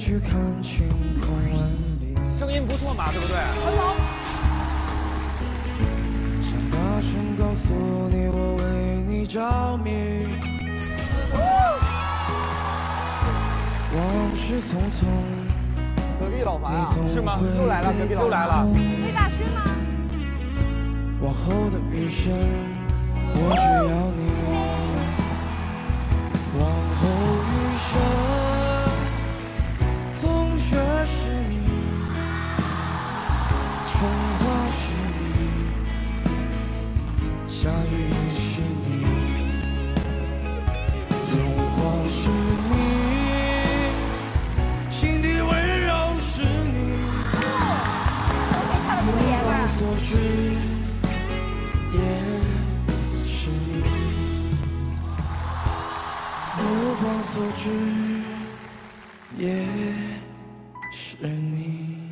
去看晴空万里。 声音不错嘛，对不对？很好。 想大声告诉你，我为你着迷。往事匆匆， 隔壁老樊啊， 是吗？ 又来了，隔壁又来了。 魏大勋吗？ 往后的余生，我只要你。往后余生，风雪是你，春花是你，夏雨是你，荣华是你，心底温柔是你。 都可以唱得这么爷们儿。 所知也是你，目光所至也是你。